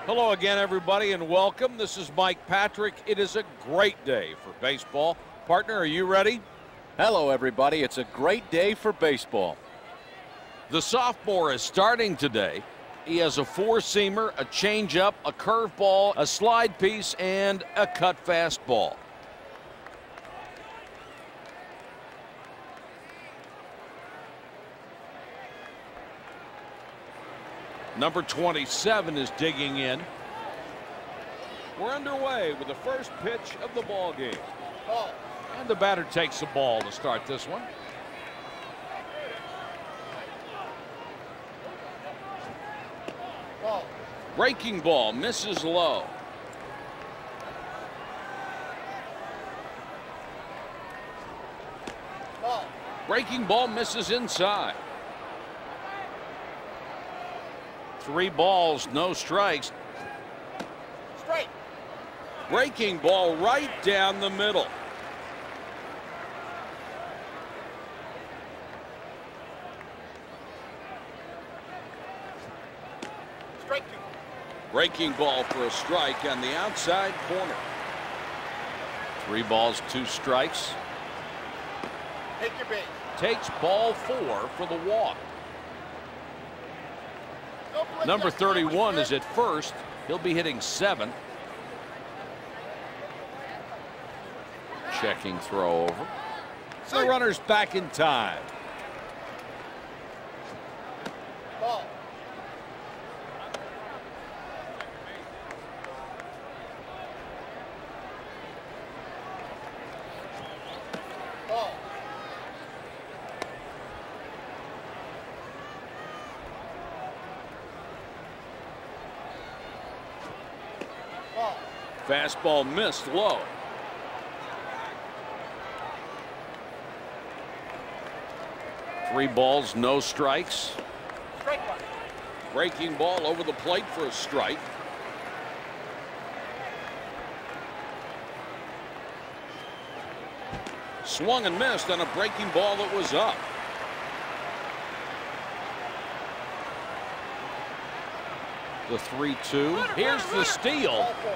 Hello again, everybody, and welcome. This is Mike Patrick. It is a great day for baseball. Partner, are you ready? Hello, everybody. It's a great day for baseball. The sophomore is starting today. He has a four-seamer, a changeup, a curveball, a slide piece, and a cut fastball. Number 27 is digging in. We're underway with the first pitch of the ball game. And the batter takes the ball to start this one. Breaking ball misses low. Breaking ball misses inside. 3 balls, no strikes. Strike. Breaking ball right down the middle. Strike 2. Breaking ball for a strike on the outside corner. 3 balls, 2 strikes. Take your base. Takes ball 4 for the walk. Number 31 is at first. He'll be hitting 7th. Checking throw over. The runner's back in time. Ball. Ball. Ball. Fastball missed low. Three balls, no strikes. Strike 1. Breaking ball over the plate for a strike. Swung and missed on a breaking ball that was up. The 3-2. Here's the steal. Ball 4.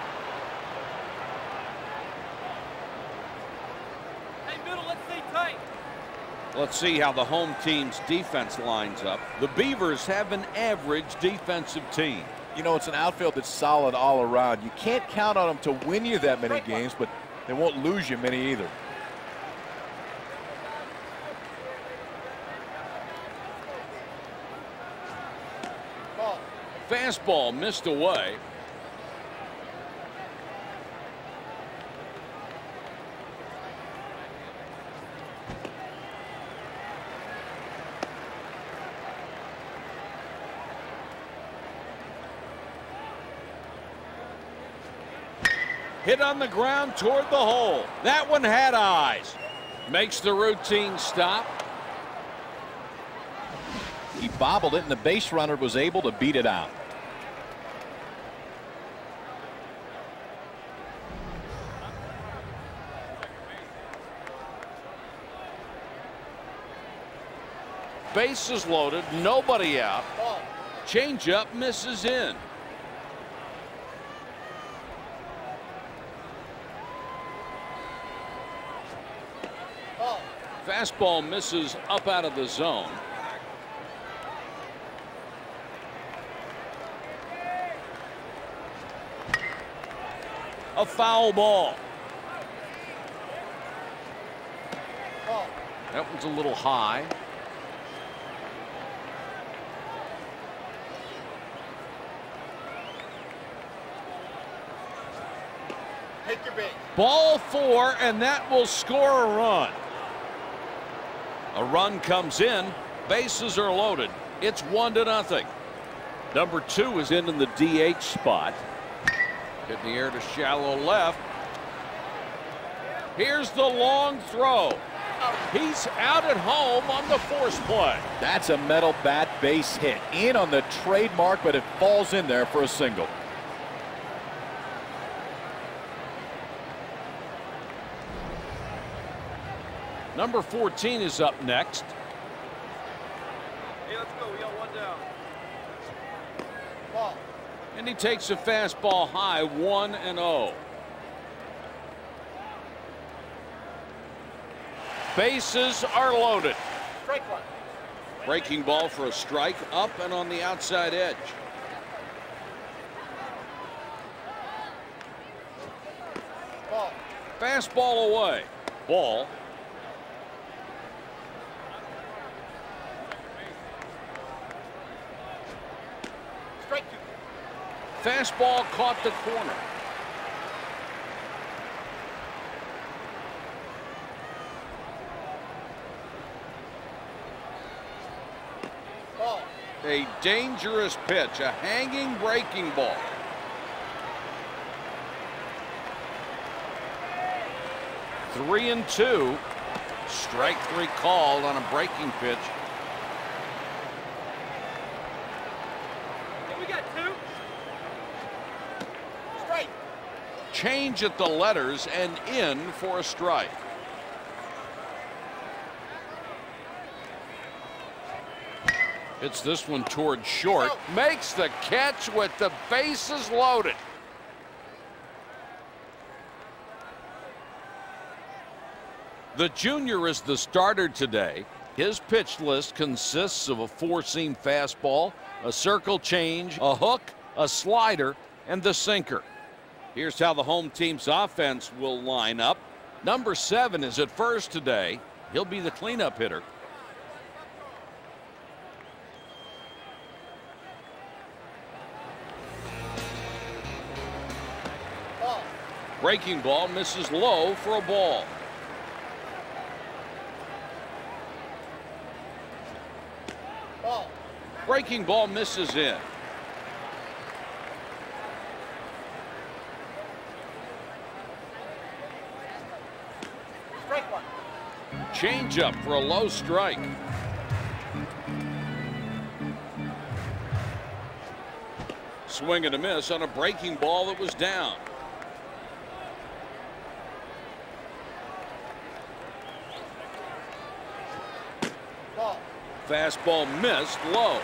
Hey, middle, let's stay tight. Let's see how the home team's defense lines up. The Beavers have an average defensive team. You know, it's an outfield that's solid all around. You can't count on them to win you that many games, but they won't lose you many either. Ball. Fastball missed away. Hit on the ground toward the hole. That one had eyes. Makes the routine stop. He bobbled it, and the base runner was able to beat it out. Bases loaded, nobody out. Ball. Changeup misses in. Ball. Fastball misses up out of the zone. A foul ball. Ball. That one's a little high. Take your base. Ball 4, and that will score a run. A run comes in. Bases are loaded. It's 1-0. Number 2 is in the DH spot. Hit in the air to shallow left. Here's the long throw. He's out at home on the force play. That's a metal bat base hit. In on the trademark, but it falls in there for a single. Number 14 is up next. Hey, let's go. We got one down. Ball. And he takes a fastball high, 1-0. Bases are loaded. Strike one. Breaking ball for a strike, up and on the outside edge. Ball. Fastball away. Ball. Strike two. Fastball caught the corner. Ball. A dangerous pitch, a hanging breaking ball. Three and two. Strike three called on a breaking pitch. We got two. Strike. Change at the letters and in for a strike. Hits this one toward short. Makes the catch with the bases loaded. The junior is the starter today. His pitch list consists of a four-seam fastball, a circle change, a hook, a slider, and the sinker. Here's how the home team's offense will line up. Number 7 is at first today. He'll be the cleanup hitter. Ball. Breaking ball misses low for a ball. Ball. Breaking ball misses in. Strike one. Change up for a low strike. Swing and a miss on a breaking ball that was down. Ball. Fastball missed low.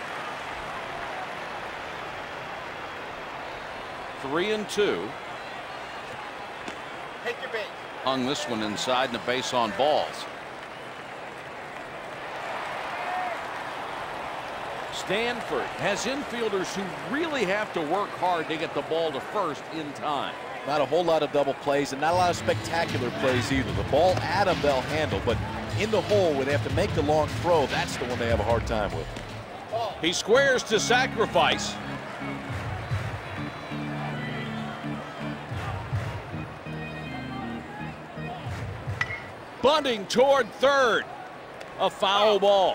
3 and 2. Take your base. Hung this one inside and a base on balls. Stanford has infielders who really have to work hard to get the ball to first in time. Not a whole lot of double plays and not a lot of spectacular plays either. The ball at them they'll handle, but in the hole where they have to make the long throw, that's the one they have a hard time with. Ball. He squares to sacrifice. Bunting toward third. A foul ball.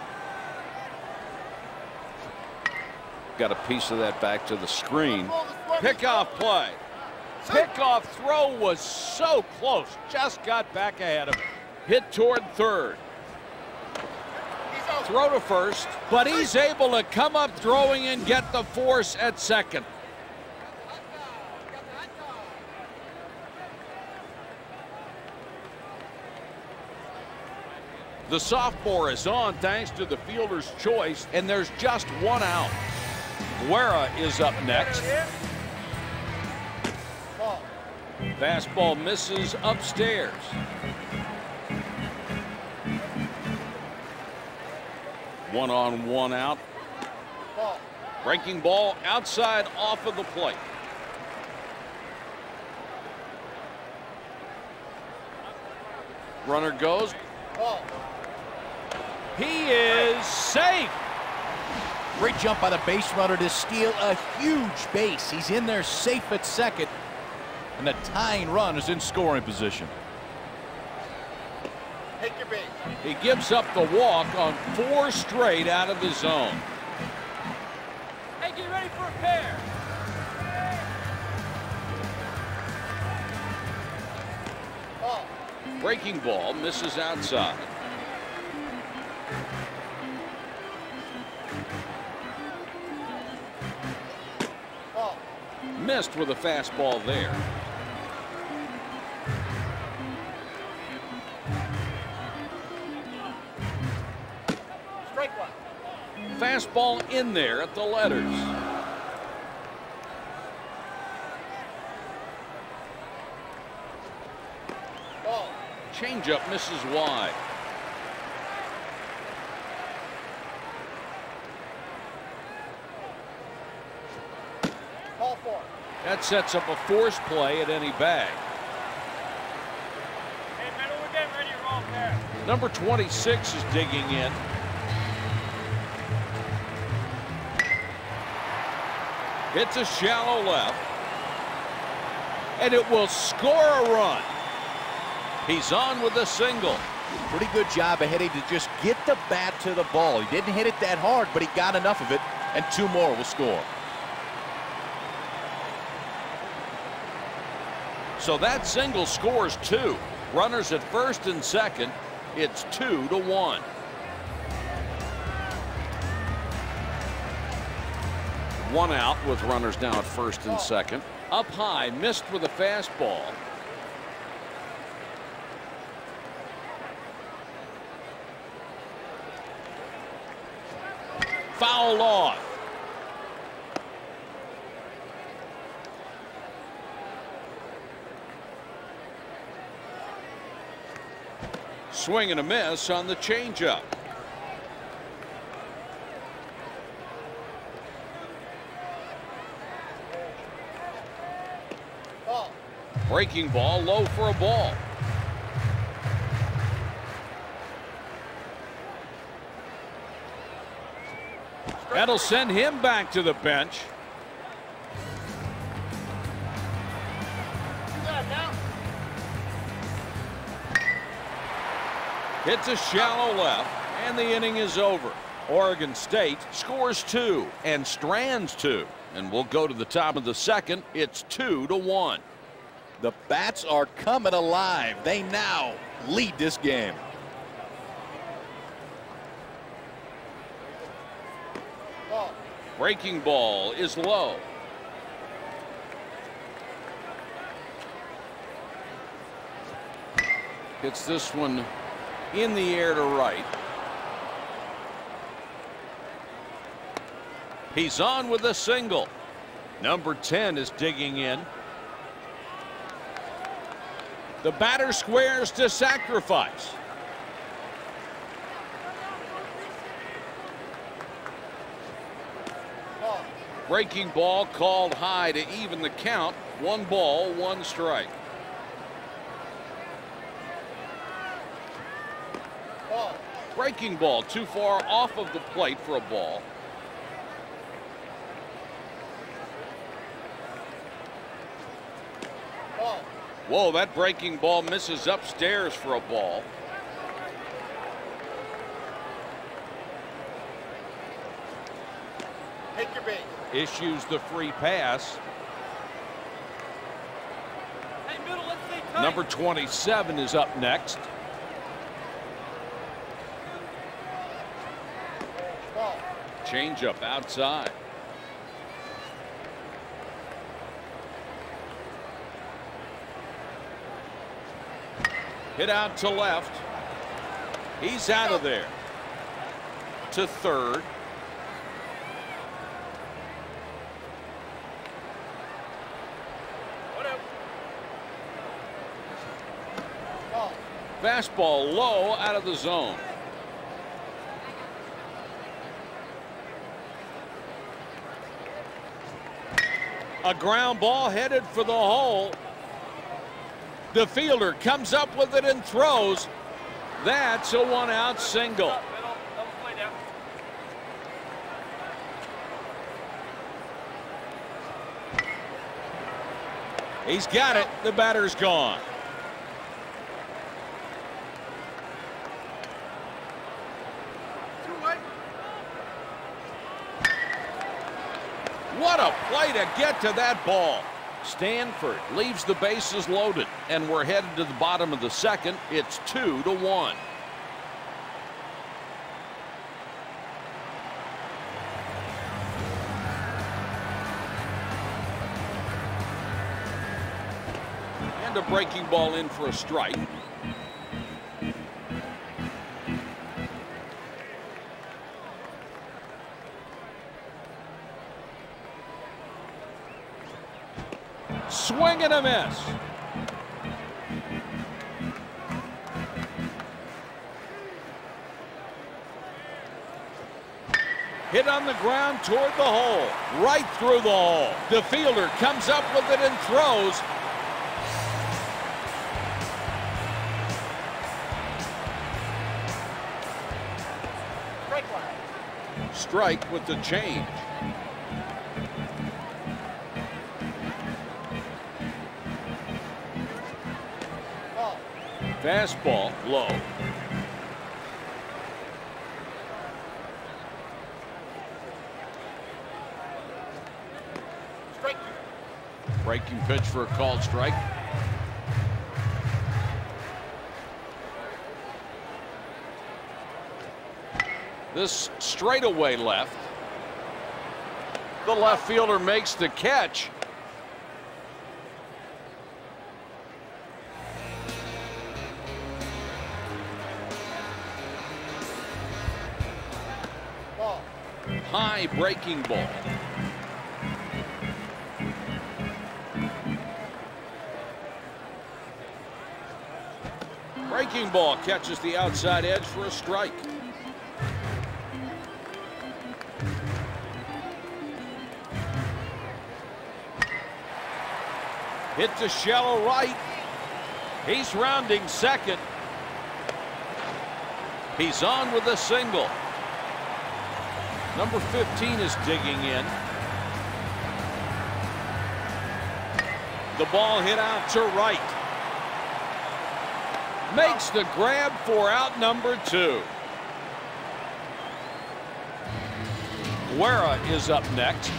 Got a piece of that back to the screen. Pickoff play. Pickoff throw was so close. Just got back ahead of him. Hit toward third. Throw to first, but he's able to come up throwing and get the force at second. The sophomore is on thanks to the fielder's choice, and there's just one out. Guerra is up next. Ball. Fastball misses upstairs. One on, one out. Ball. Breaking ball outside off of the plate. Runner goes. Ball. He is safe. Great jump by the base runner to steal a huge base. He's in there safe at second, and the tying run is in scoring position. Take your base. He gives up the walk on 4 straight out of the zone. Hey, get ready for a pair. Ball. Breaking ball misses outside. Ball. Missed with a fastball there. Strike one. Fastball in there at the letters. Changeup misses wide. Ball 4. That sets up a force play at any bag. Hey, middle, we're getting ready to roll pair. Number 26 is digging in. Hits a shallow left. And it will score a run. He's on with a single. Pretty good job of hitting to just get the bat to the ball. He didn't hit it that hard, but he got enough of it, and 2 more will score. So that single scores 2. Runners at first and second. It's 2-1. One out with runners now at first and second. Up high, missed with a fastball. Foul off. Swing and a miss on the changeup. Breaking ball low for a ball. That'll send him back to the bench. Hits a shallow left, and the inning is over. Oregon State scores 2 and strands 2. And we'll go to the top of the second. It's 2-1. The bats are coming alive. They now lead this game. Breaking ball is low. Hits this one in the air to right. He's on with a single. Number 10 is digging in. The batter squares to sacrifice. Breaking ball called high to even the count. 1 ball, 1 strike. Breaking ball too far off of the plate for a ball. Whoa, that breaking ball misses upstairs for a ball. Take your base. Issues the free pass. Hey, middle, let's stay tight. Number 27 is up next. Changeup outside. Hit out to left. He's out of there. To third. Fastball low out of the zone. A ground ball headed for the hole. The fielder comes up with it and throws. That's a 1-out single. He's got it. The batter's gone. What a play to get to that ball. Stanford leaves the bases loaded, and we're headed to the bottom of the second. It's 2-1. And a breaking ball in for a strike. Swing and a miss. Hit on the ground toward the hole. Right through the hole. The fielder comes up with it and throws. Strike with the change. Fastball low. Strike. Breaking pitch for a called strike. This straightaway left. The left fielder makes the catch. Ball. High breaking ball. Breaking ball catches the outside edge for a strike. Hit to shallow right. He's rounding second. He's on with a single. Number 15 is digging in. The ball hit out to right. Makes the grab for out number 2. Guerra is up next.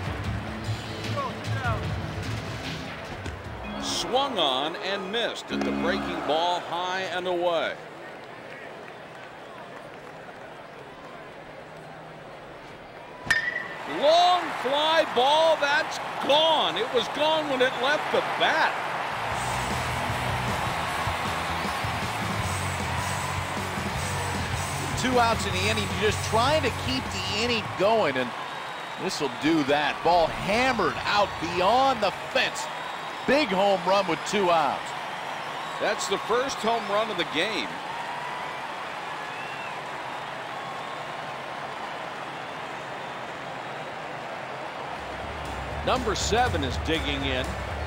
Swung on and missed at the breaking ball, high and away. Long fly ball, that's gone. It was gone when it left the bat. Two outs in the inning, just trying to keep the inning going, and this will do that. Ball hammered out beyond the fence. Big home run with 2 outs. That's the first home run of the game. Number 7 is digging in.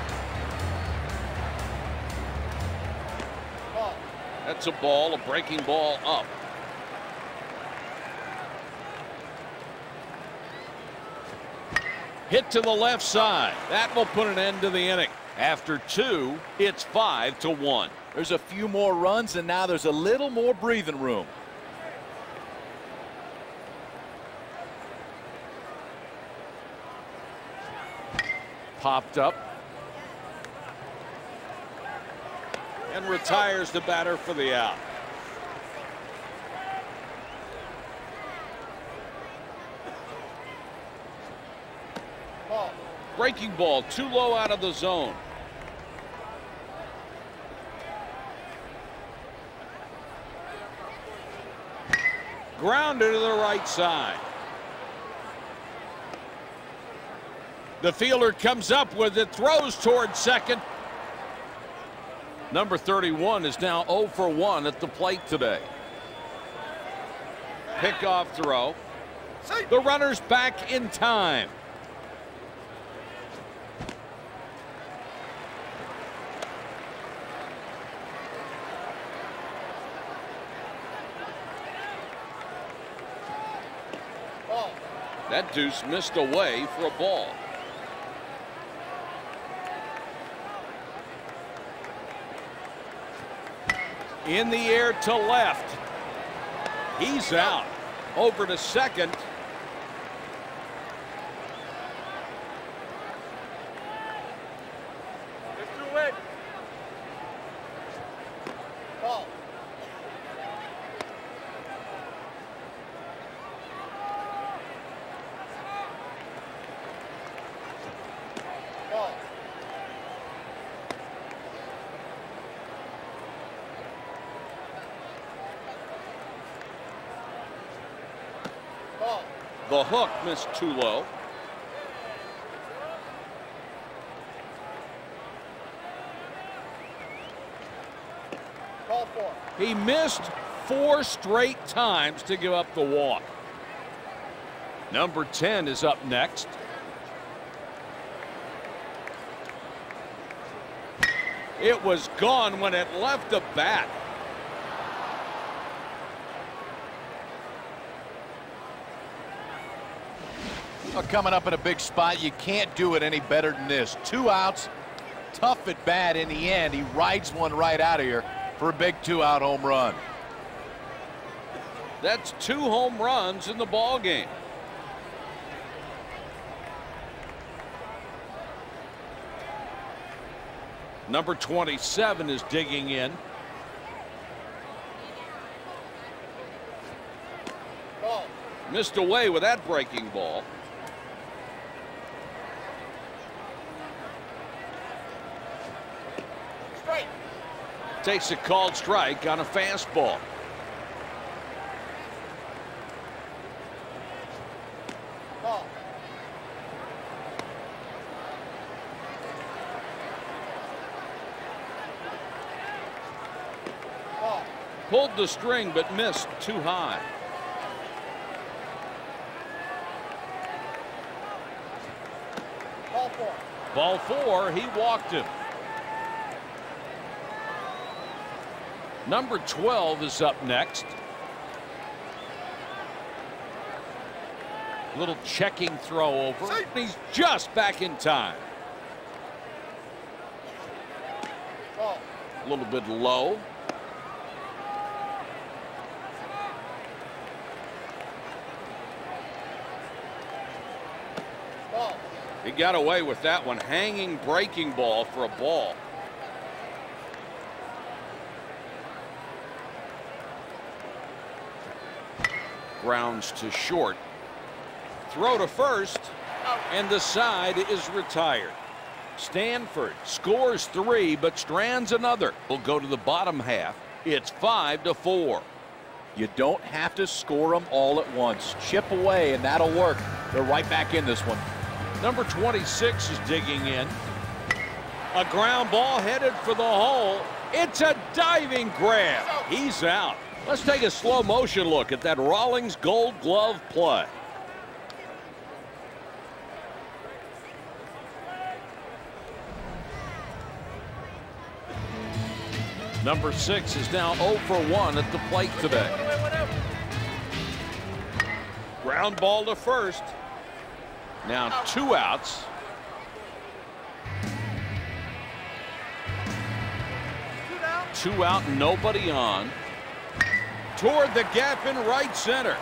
Ball. That's a ball, a breaking ball up. Hit to the left side. That will put an end to the inning. After 2, it's 5-1. There's a few more runs, and now there's a little more breathing room. Popped up. And retires the batter for the out. Ball. Breaking ball too low out of the zone. Grounded to the right side. The fielder comes up with it, throws towards second. Number 31 is now 0 for 1 at the plate today. Pickoff throw. The runner's back in time. Ball. That deuce missed away for a ball. In the air to left. He's out. Over to second. It's too late. Ball. Ball. Ball. The hook missed too low. Call for. He missed 4 straight times to give up the walk. Number 10 is up next. It was gone when it left the bat. Well, coming up in a big spot, you can't do it any better than this. 2 outs, tough at bat in the end. He rides one right out of here for a big 2-out home run. That's 2 home runs in the ball game. Number 27 is digging in. Ball. Missed away with that breaking ball. Straight. Takes a called strike on a fastball. Ball. Ball. Pulled the string but missed too high. Ball 4. Ball 4, he walked him. Number 12 is up next. Little checking throw over. He's just back in time. Ball. A little bit low. Ball. He got away with that one. Hanging breaking ball for a ball. Grounds to short. Throw to first, and the side is retired. Stanford scores 3 but strands another. We'll go to the bottom half. It's 5-4. You don't have to score them all at once. Chip away, and that'll work. They're right back in this one. Number 26 is digging in. A ground ball headed for the hole. It's a diving grab. He's out. Let's take a slow motion look at that Rawlings Gold Glove play. Number 6 is now 0 for 1 at the plate today. Ground ball to first. Now 2 outs. Two out, nobody on. Toward the gap in right center.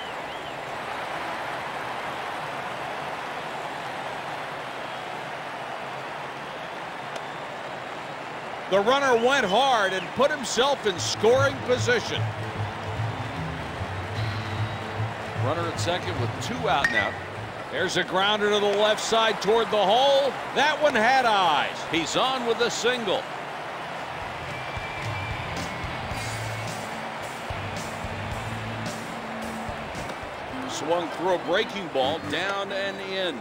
The runner went hard and put himself in scoring position. Runner at second with 2 out now. There's a grounder to the left side toward the hole. That one had eyes. He's on with a single. Swung through a breaking ball, down and in.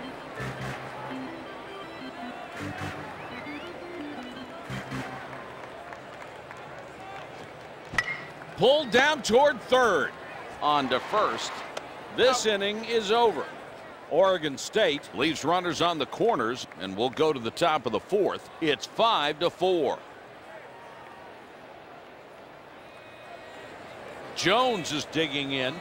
Pulled down toward third. On to first. This inning is over. Oregon State leaves runners on the corners, and we'll go to the top of the 4th. It's 5-4. Jones is digging in.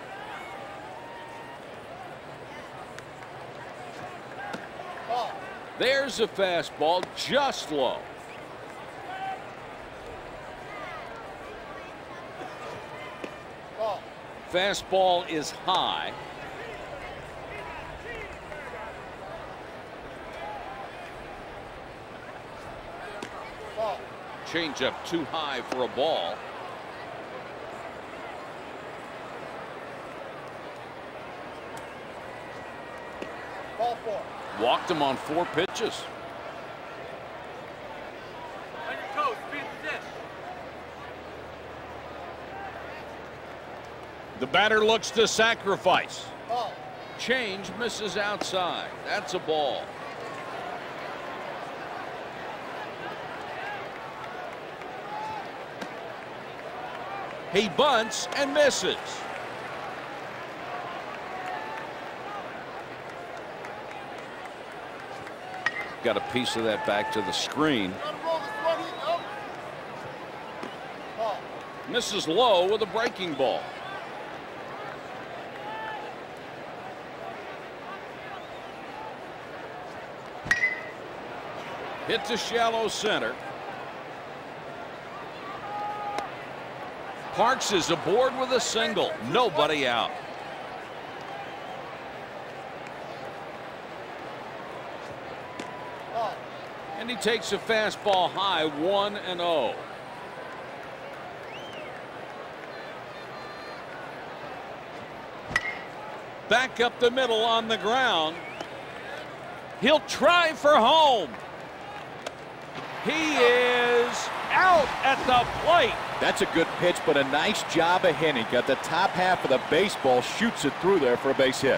Ball. There's a fastball just low. Ball. Fastball is high. Ball. Change up too high for a ball. Ball 4. Walked him on 4 pitches. On your toes, speed the dish. The batter looks to sacrifice. Ball. Change misses outside. That's a ball. He bunts and misses. got a piece of that back to the screen. Misses low with a breaking ball. Hit to shallow center. Parks is aboard with a single. Nobody out. And he takes a fastball high, 1-0. Back up the middle on the ground. He'll try for home. He is out at the plate. That's a good pitch, but a nice job of hitting. Got the top half of the baseball, shoots it through there for a base hit.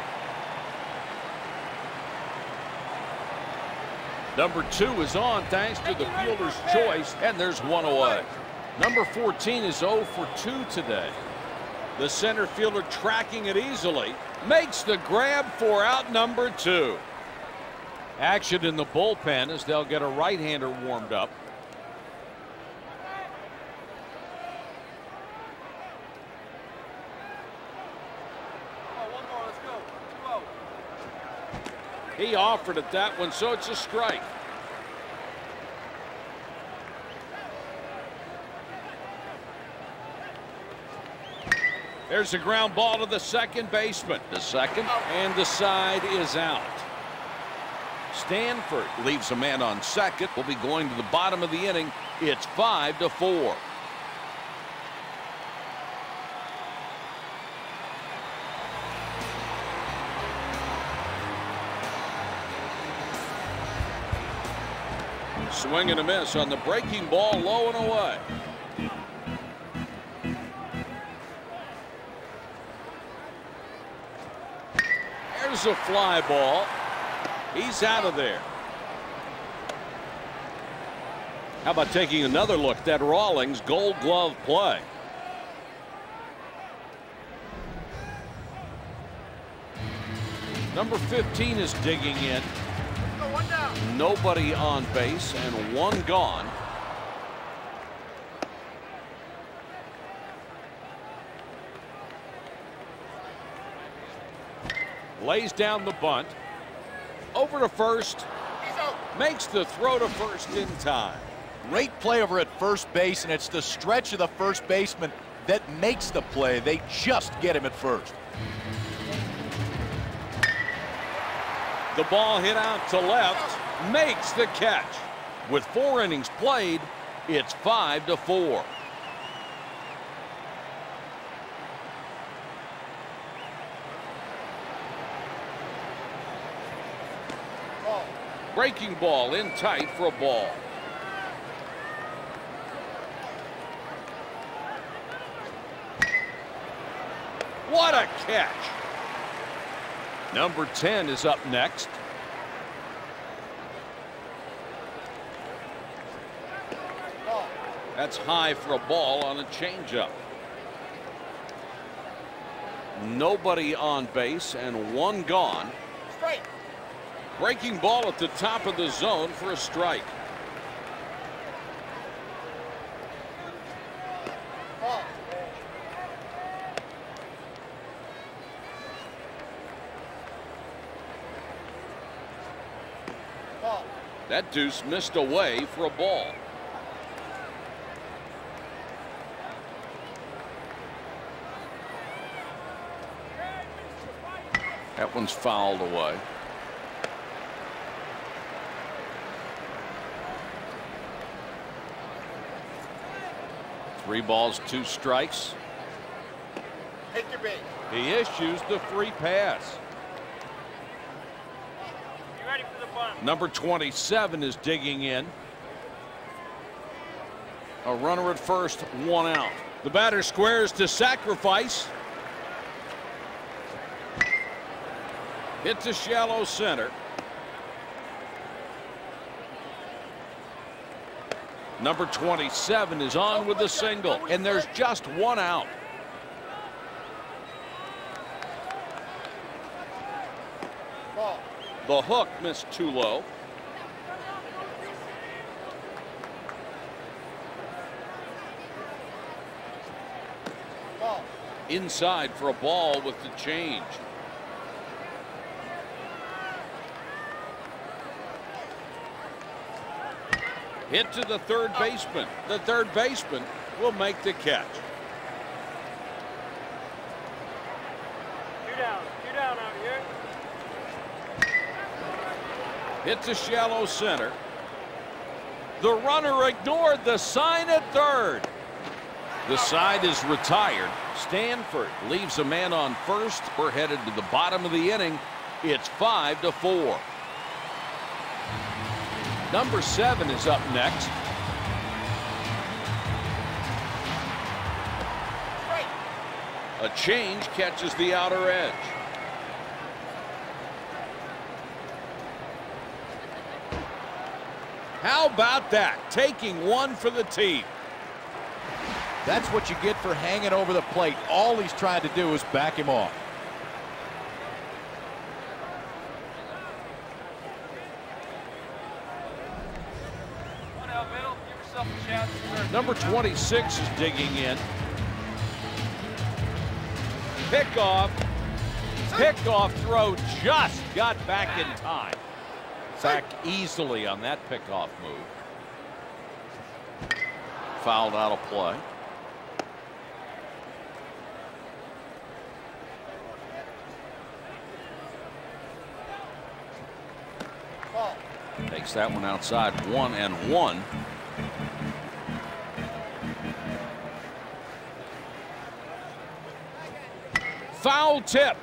Number 2 is on thanks to the fielder's choice, and there's one away. Number 14 is 0 for 2 today. The center fielder tracking it easily, makes the grab for out number 2. Action in the bullpen as they'll get a right-hander warmed up. He offered at that one, so it's a strike. There's a ground ball to the second baseman. The second, and the side is out. Stanford leaves a man on second. Will be going to the bottom of the inning. It's 5-4. Swing and a miss on the breaking ball, low and away. There's a fly ball. He's out of there. How about taking another look at Rawlings' Gold Glove play? Number 15 is digging in. Nobody on base and one gone. Lays down the bunt. Over to first. Makes the throw to first in time. Great play over at first base, and it's the stretch of the first baseman that makes the play. They just get him at first. The ball hit out to left. Makes the catch. With 4 innings played, it's 5-4. Breaking ball in tight for a ball. What a catch. Number 10 is up next. That's high for a ball on a changeup. Nobody on base and one gone. Strike. Breaking ball at the top of the zone for a strike. That deuce missed away for a ball. That one's fouled away. Three balls, 2 strikes. Take your bait. He issues the free pass. You ready for the bunt? Number 27 is digging in. A runner at first, 1 out. The batter squares to sacrifice. Hit to shallow center. Number 27 is on with a single, and there's just 1 out. The hook missed too low. Inside for a ball with the change. Hit to the third baseman. The third baseman will make the catch. Two down out here. Hit to shallow center. The runner ignored the sign at third. The side is retired. Stanford leaves a man on first. We're headed to the bottom of the inning. It's 5-4. Number 7 is up next. A change catches the outer edge. How about that? Taking one for the team. That's what you get for hanging over the plate. All he's trying to do is back him off. Number 26 is digging in. Pickoff throw just got back in time. Back easily on that pickoff move. Fouled out of play. Takes that one outside. 1-1. Foul tip.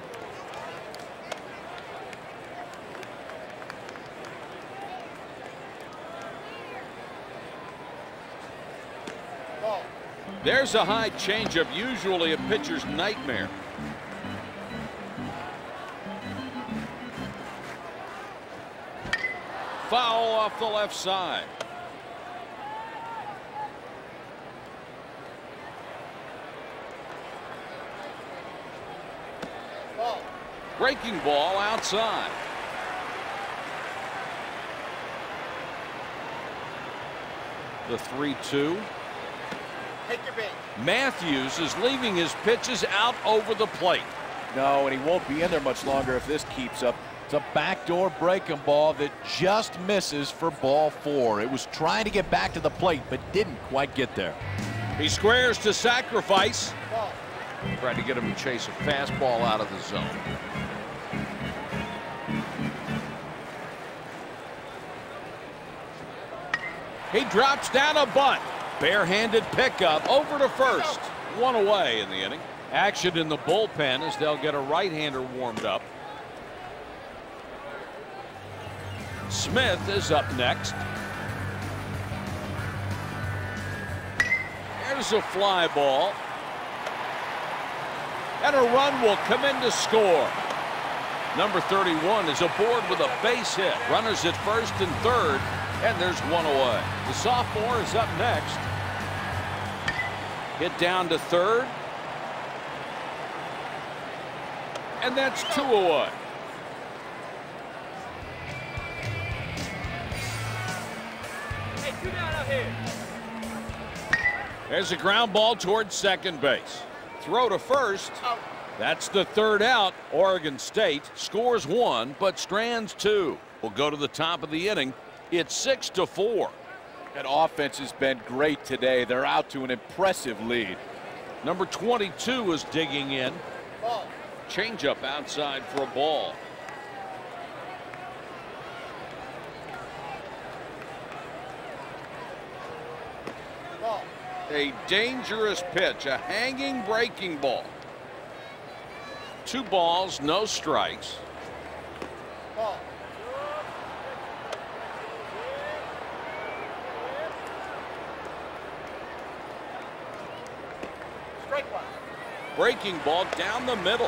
There's a high changeup, usually a pitcher's nightmare. Foul off the left side. Breaking ball outside. The 3-2. Take your bait. Matthews is leaving his pitches out over the plate. No, and he won't be in there much longer if this keeps up. It's a backdoor breaking ball that just misses for ball 4. It was trying to get back to the plate, but didn't quite get there. He squares to sacrifice. Tried to get him to chase a fastball out of the zone. He drops down a bunt. Barehanded pickup over to first. One away in the inning. Action in the bullpen as they'll get a right-hander warmed up. Smith is up next. There's a fly ball. And a run will come in to score. Number 31 is aboard with a base hit. Runners at first and third. And there's one away. The sophomore is up next. Hit down to third. And that's 2 away. Hey, 2 down out here. There's a ground ball towards second base. Throw to first. That's the third out. Oregon State scores 1 but strands 2. We'll go to the top of the inning. It's 6-4. That offense has been great today. They're out to an impressive lead. Number 22 is digging in. Changeup outside for a ball. A dangerous pitch, a hanging breaking ball. 2 balls, no strikes. Breaking ball down the middle.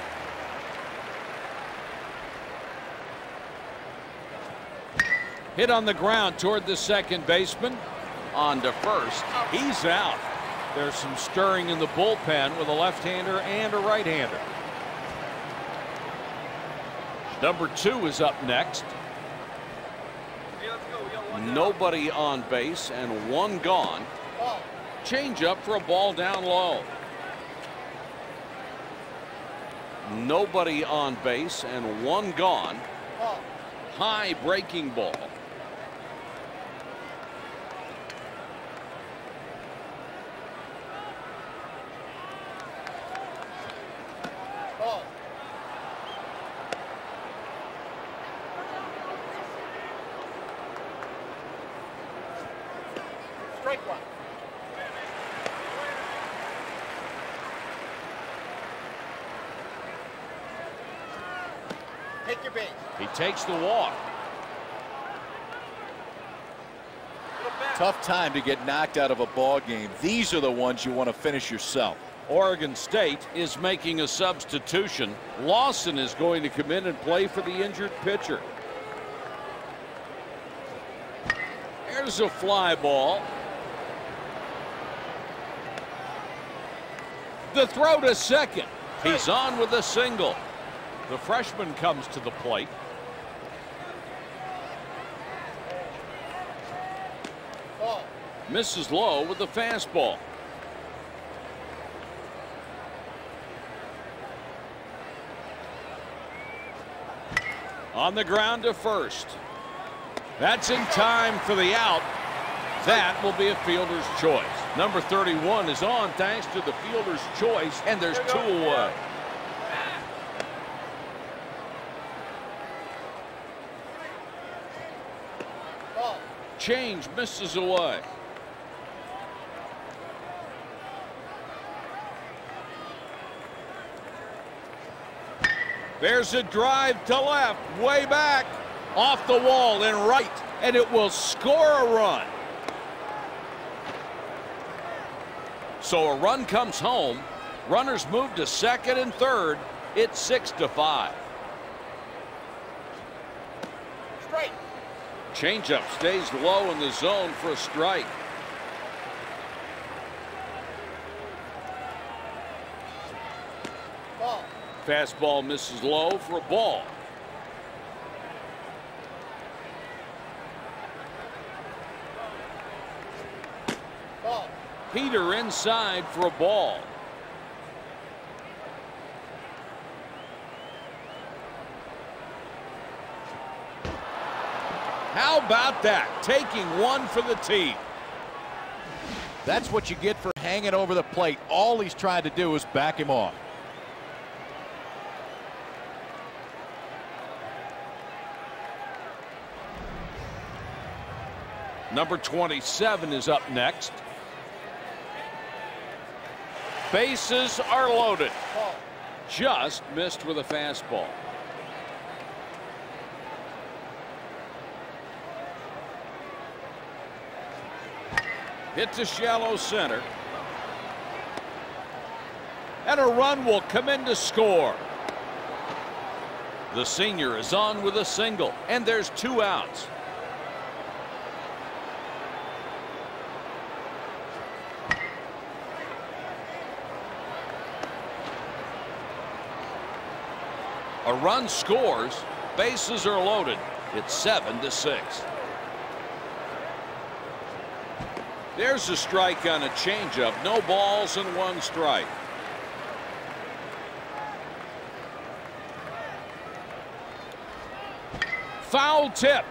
Hit on the ground toward the second baseman. On to first. He's out. There's some stirring in the bullpen with a left-hander and a right-hander. Number 2 is up next. Nobody on base and 1 gone. Change up for a ball down low. Nobody on base and one gone. High breaking ball. Strike one. Take your base. He takes the walk. Tough time to get knocked out of a ball game. These are the ones you want to finish yourself. Oregon State is making a substitution. Lawson is going to come in and play for the injured pitcher. There's a fly ball. The throw to second. He's on with a single. The freshman comes to the plate. Misses low with the fastball. On the ground to first. That's in time for the out. That will be a fielder's choice. Number 31 is on thanks to the fielder's choice, and there's two away. Change misses away. There's a drive to left, way back, off the wall and right, and it will score a run. So a run comes home. Runners move to second and third. It's 6-5. Strike. Changeup stays low in the zone for a strike. Ball. Fastball misses low for a ball. Ball. Peter inside for a ball. How about that? Taking one for the team. That's what you get for hanging over the plate. All he's trying to do is back him off. Number 27 is up next. Bases are loaded. Ball. Just missed with a fastball. Hit to shallow center. And a run will come in to score. The senior is on with a single, and there's two outs. A run scores. Bases are loaded. It's 7-6. There's a strike on a changeup. No balls and one strike. Foul tip.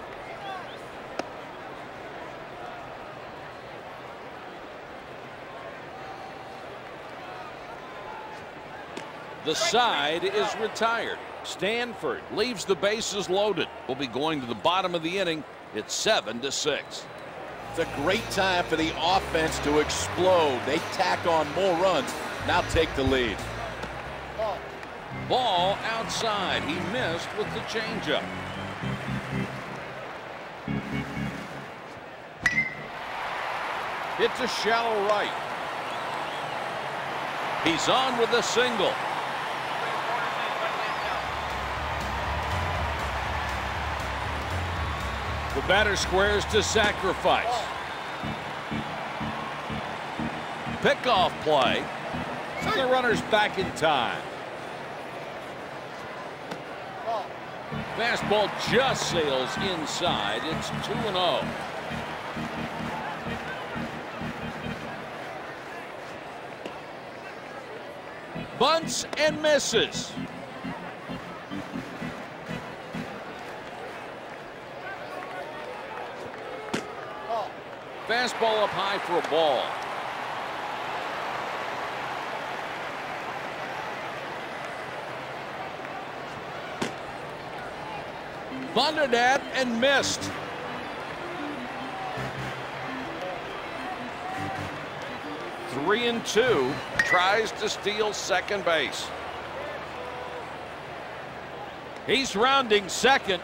The side is retired. Stanford leaves the bases loaded. We'll be going to the bottom of the inning. It's 7-6. It's a great time for the offense to explode. They tack on more runs. Now take the lead. Ball. Ball outside. He missed with the changeup. Hit to shallow right. He's on with a single. The batter squares to sacrifice. Pickoff play. The runner's back in time. Ball. Fastball just sails inside. It's 2-0. Bunts and misses. Fastball up high for a ball. Bunted at and missed. Three and two. Tries to steal second base. He's rounding second.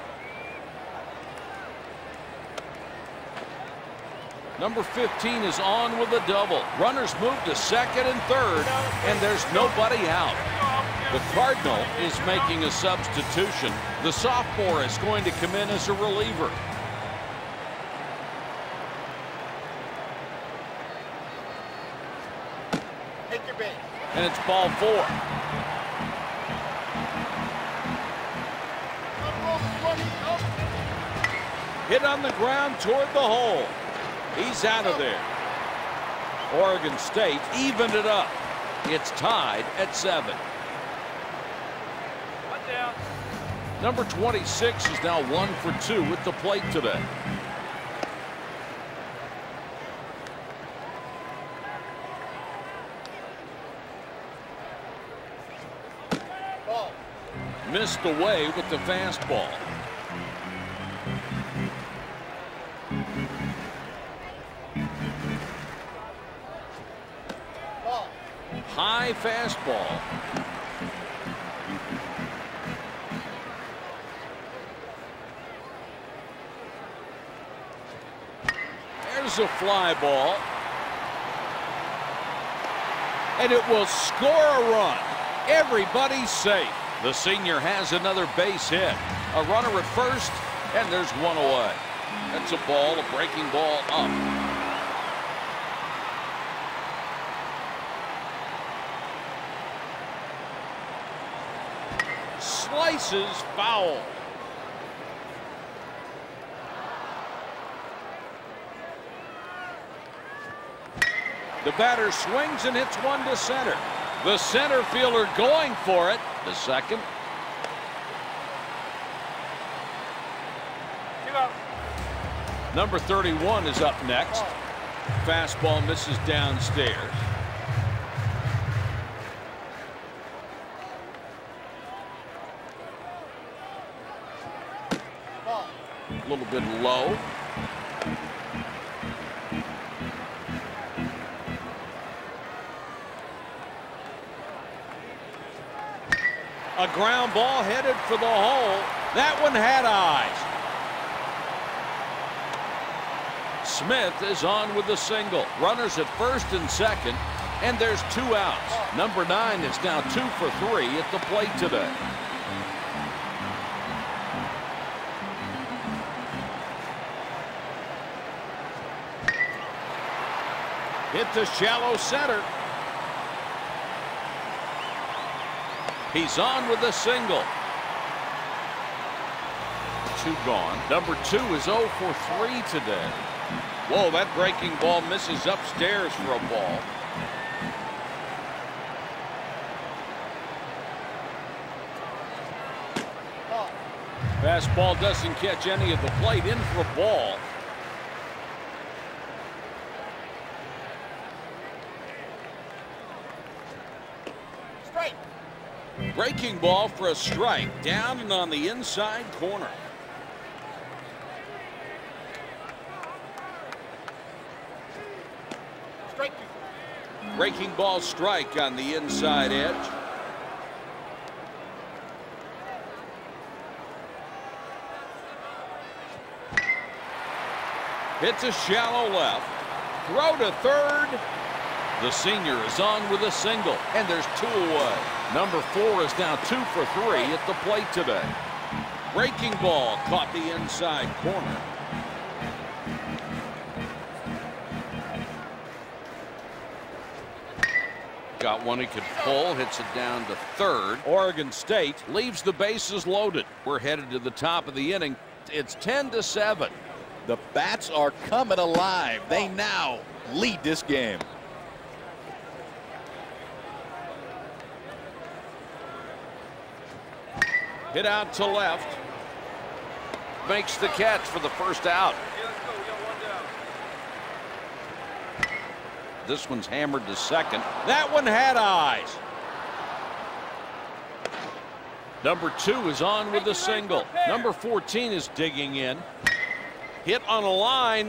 Number 15 is on with a double. Runners move to second and third, and there's nobody out. The Cardinal is making a substitution. The sophomore is going to come in as a reliever. Take your base. And it's ball four. Hit on the ground toward the hole. He's out of there. Oregon State evened it up. It's tied at 7. One down. Number 26 is now 1 for 2 at the plate today. Ball. Missed away with the fastball. Ball. High fastball. There's a fly ball. And it will score a run. Everybody's safe. The senior has another base hit. A runner at first, and there's one away. That's a ball, a breaking ball up. Slices foul. The batter swings and hits one to center. The center fielder going for it. The second. 2 out. Number 31 is up next. Fastball misses downstairs. Ball. A little bit low. A ground ball headed for the hole. That one had eyes. Smith is on with a single. Runners at first and second, and there's 2 outs. Number 9 is now 2 for 3 at the plate today. Hit to shallow center. He's on with a single. 2 gone. Number 2 is 0 for 3 today. Whoa, that breaking ball misses upstairs for a ball. Ball. Fastball doesn't catch any of the plate, in for a ball. Straight. Breaking ball for a strike, down and on the inside corner. Straight. Breaking ball strike on the inside edge. Hits a shallow left. Throw to third. The senior is on with a single, and there's 2 away. Number 4 is now 2 for 3 at the plate today. Breaking ball caught the inside corner. Got one he could pull, hits it down to third. Oregon State leaves the bases loaded. We're headed to the top of the inning. It's 10-7. The bats are coming alive. They now lead this game. Hit out to left. Makes the catch for the first out. This one's hammered to second. That one had eyes. Number 2 is on with a single. Number 14 is digging in. Hit on a line.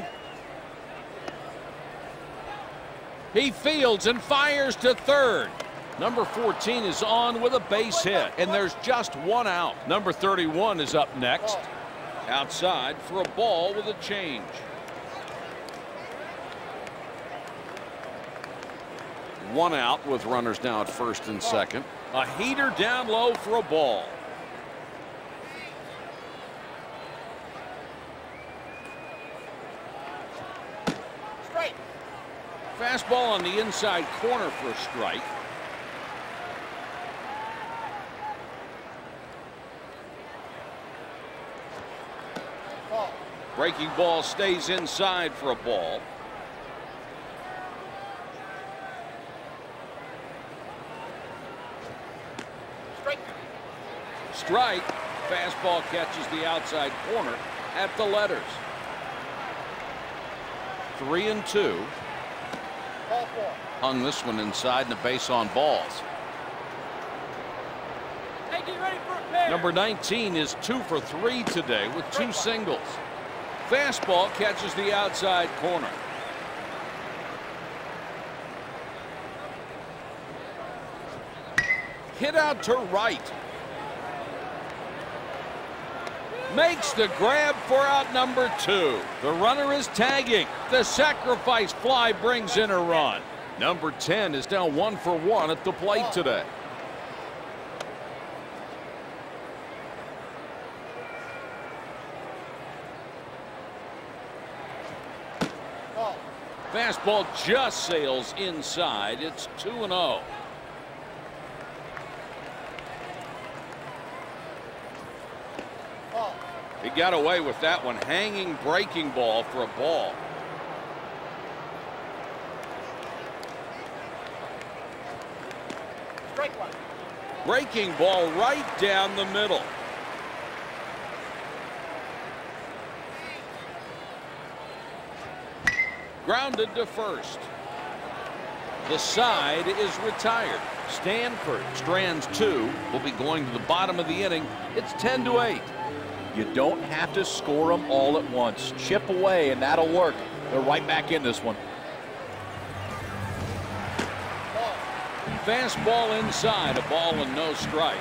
He fields and fires to third. Number 14 is on with a base hit, and there's just one out. Number 31 is up next. Outside for a ball with a change. One out with runners now at first and second. A heater down low for a ball. Strike. Fastball on the inside corner for a strike. Ball. Breaking ball stays inside for a ball. Strike. Fastball catches the outside corner at the letters. 3-2. Ball 4. Hung this one inside and a base on balls. Hey, get ready for a pair. Number 19 is 2 for 3 today with 2 singles. Fastball catches the outside corner. Hit out to right. Makes the grab for out number 2. The runner is tagging. The sacrifice fly brings in a run. Number 10 is now 1 for 1 at the plate today. Ball. Fastball just sails inside. It's 2-0. He got away with that one. Hanging breaking ball for a ball. Strike 1. Breaking ball right down the middle. Grounded to first. The side is retired. Stanford strands 2. Will be going to the bottom of the inning. It's 10-8. You don't have to score them all at once. Chip away, and that'll work. They're right back in this one. Fastball inside, a ball and no strikes.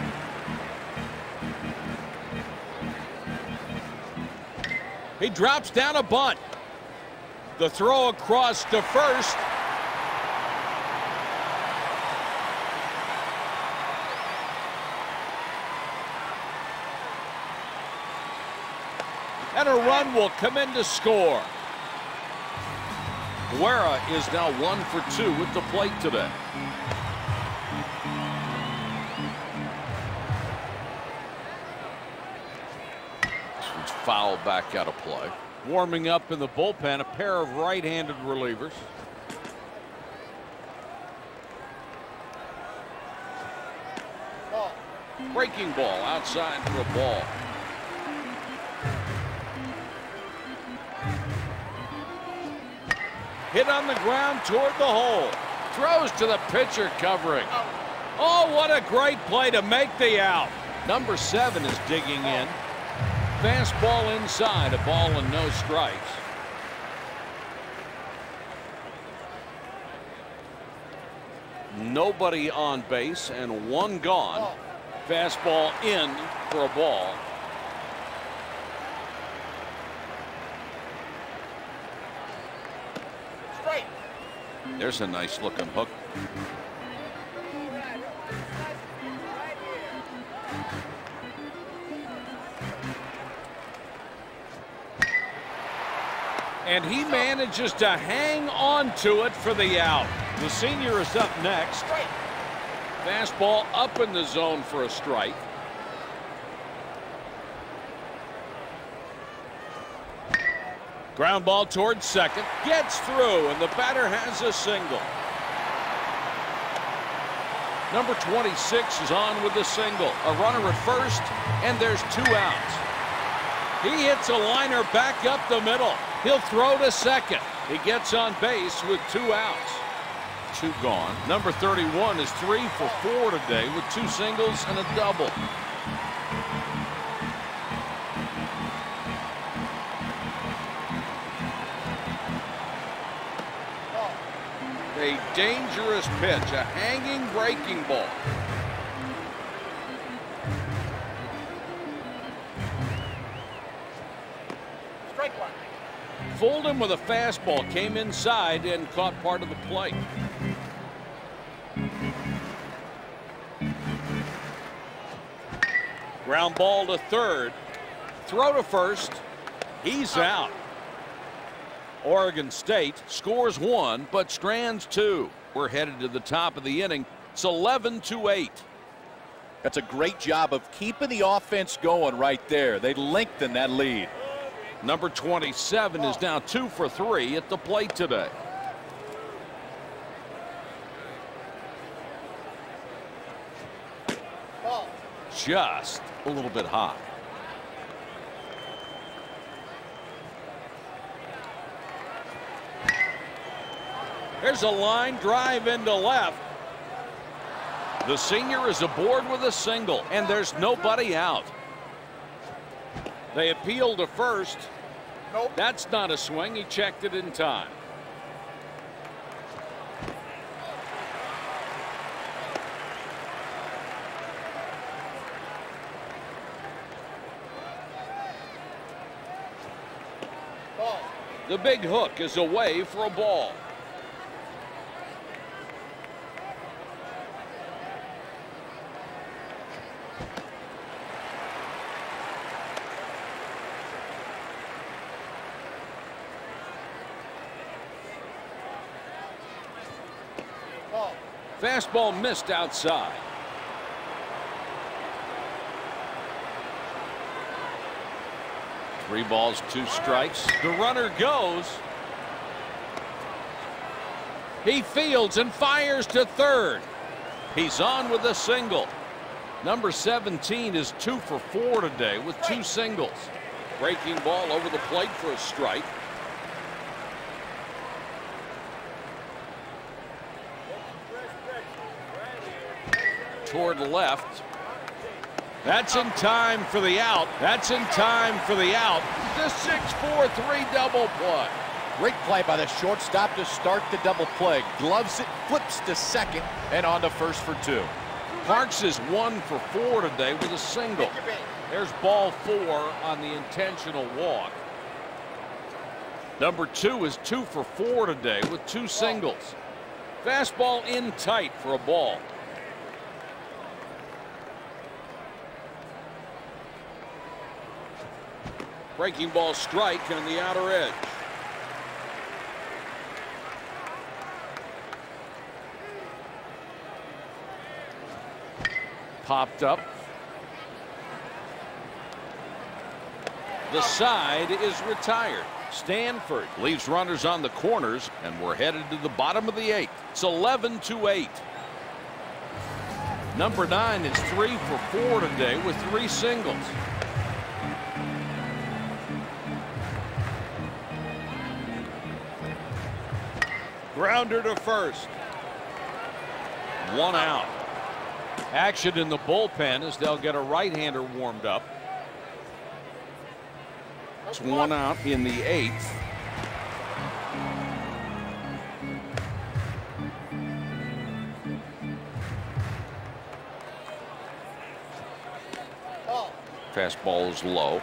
He drops down a bunt. The throw across to first. And a run will come in to score. Guerra is now 1 for 2 at the plate today. This one's fouled back out of play. Warming up in the bullpen, a pair of right-handed relievers. Ball. Breaking ball outside for a ball. Hit on the ground toward the hole. Throws to the pitcher covering. Oh, what a great play to make the out. Number 7 is digging in. Fastball inside, a ball and no strikes. Nobody on base and 1 gone. Fastball in for a ball. Strike. There's a nice looking hook. And he manages to hang on to it for the out. The senior is up next. Fastball up in the zone for a strike. Ground ball towards second. Gets through, and the batter has a single. Number 26 is on with the single. A runner at first, and there's 2 outs. He hits a liner back up the middle. He'll throw to second. He gets on base with 2 outs. 2 gone. Number 31 is 3 for 4 today with 2 singles and a double. A dangerous pitch, a hanging breaking ball. Strike one. Fooled him with a fastball, came inside and caught part of the plate. Ground ball to third. Throw to first. He's out. Oregon State scores 1 but strands 2. We're headed to the top of the inning. It's 11-8. That's a great job of keeping the offense going right there. They lengthen that lead. Number 27 is now 2 for 3 at the plate today. Just a little bit high. There's a line drive into left. The senior is aboard with a single, and there's nobody out. They appeal to first. Nope. That's not a swing. He checked it in time. Ball. The big hook is away for a ball. Fastball missed outside. Three balls, 2 strikes. The runner goes. He fields and fires to third. He's on with a single. Number 17 is 2 for 4 today with 2 singles. Breaking ball over the plate for a strike. Toward left. That's in time for the out. That's in time for the out. The 6-4-3 double play. Great play by the shortstop to start the double play. Gloves it, flips to second, and on to first for 2. Parks is 1 for 4 today with a single. There's ball 4 on the intentional walk. Number 2 is 2 for 4 today with 2 singles. Fastball in tight for a ball. Breaking ball strike on the outer edge. Popped up. The side is retired. Stanford leaves runners on the corners, and we're headed to the bottom of the 8th. It's 11-8. Number 9 is 3 for 4 today with 3 singles. Grounder to first. 1 out. Action in the bullpen as they'll get a right-hander warmed up. It's 1 out in the 8th. Fastball is low.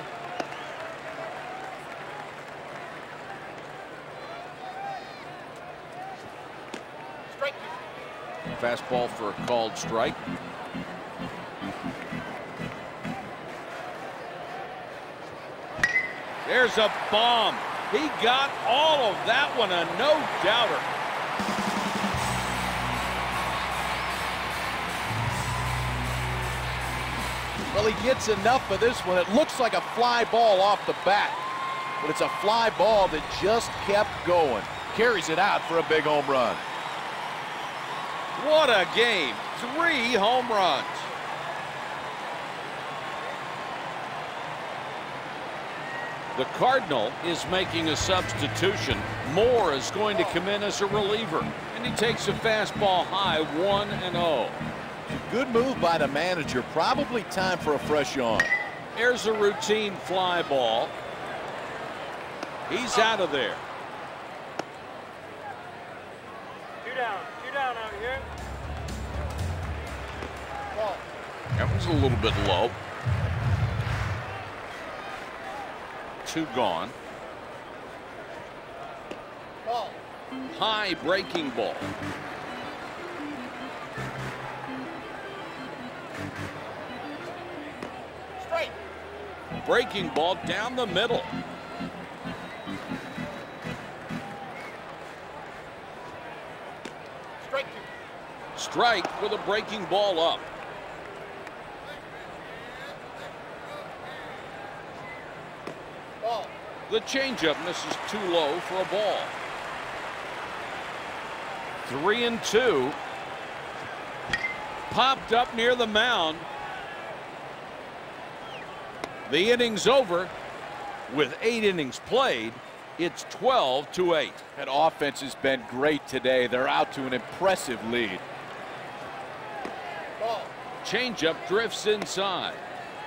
Fastball for a called strike. There's a bomb. He got all of that one, a no-doubter. Well, he gets enough of this one. It looks like a fly ball off the bat, but it's a fly ball that just kept going. Carries it out for a big home run. What a game. 3 home runs. The Cardinal is making a substitution. Moore is going to come in as a reliever, and he takes a fastball high, 1-0. Good move by the manager. Probably time for a fresh arm. There's a routine fly ball. He's out of there. Two down out here. Ball. That was a little bit low. 2 gone. Ball. High breaking ball. Straight. Breaking ball down the middle. Strike 2. Strike with a breaking ball up. Ball. The changeup misses too low for a ball. 3-2. Popped up near the mound. The inning's over. With 8 innings played, it's 12-8. That offense has been great today. They're out to an impressive lead. Ball. Changeup drifts inside.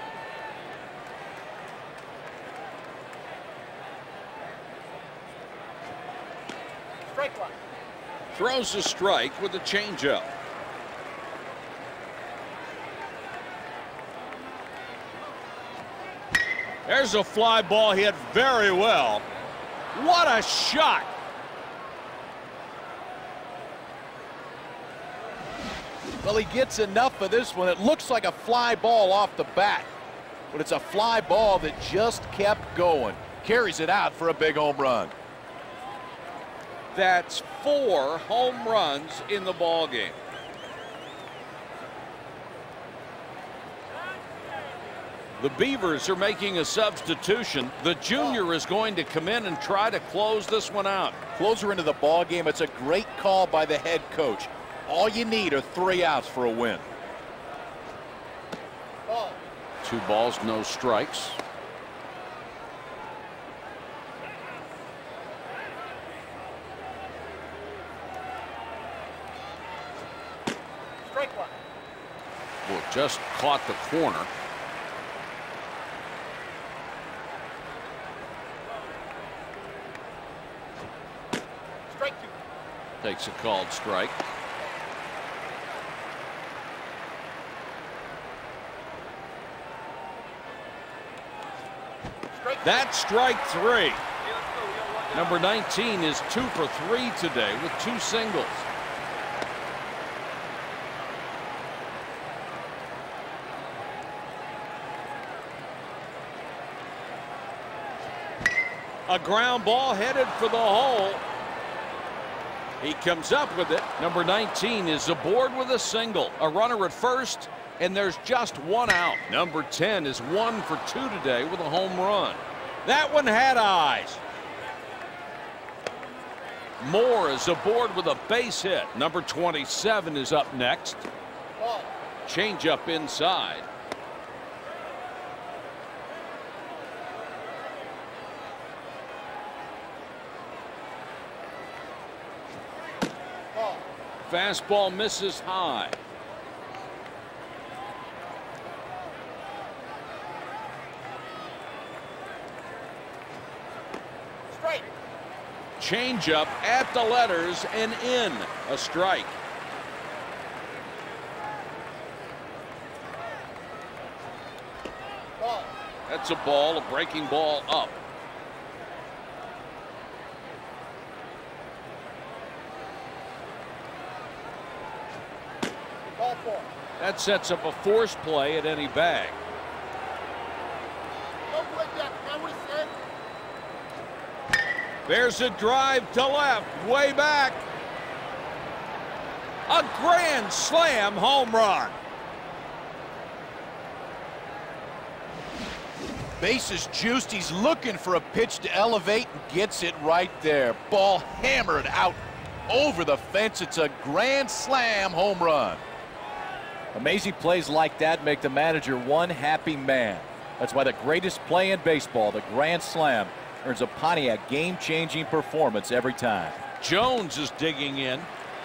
Strike 1. Throws a strike with a changeup. There's a fly ball hit very well. What a shot. Well, he gets enough of this one. It looks like a fly ball off the bat, but it's a fly ball that just kept going. Carries it out for a big home run. That's 4 home runs in the ball game. The Beavers are making a substitution. The junior is going to come in and try to close this one out. Closer into the ball game. It's a great call by the head coach. All you need are 3 outs for a win. Ball. 2 balls, no strikes. Strike 1. Well, just caught the corner. Strike 2. Takes a called strike. Strike. That's strike 3. Number 19 is 2 for 3 today with 2 singles. A ground ball headed for the hole. He comes up with it. Number 19 is aboard with a single. A runner at first, and there's just 1 out. Number 10 is 1 for 2 today with a home run. That one had eyes. Moore is aboard with a base hit. Number 27 is up next. Ball. Changeup inside. Ball. Fastball misses high. Strike. Changeup at the letters and in. A strike. Ball. That's a ball, a breaking ball up. Ball 4. That sets up a force play at any bag. Don't play that. That what he said. There's a drive to left, way back. A grand slam home run. Bases juiced. He's looking for a pitch to elevate and gets it right there. Ball hammered out over the fence. It's a grand slam home run. Amazing plays like that make the manager one happy man. That's why the greatest play in baseball, the grand slam, earns a Pontiac game-changing performance every time. Jones is digging in.